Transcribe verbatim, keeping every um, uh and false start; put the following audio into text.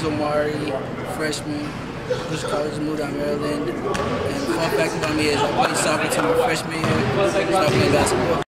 Bankeys Omari, freshman. Just college, moved out of Maryland. And fun fact about me is I played soccer till my freshman year. Started playing basketball.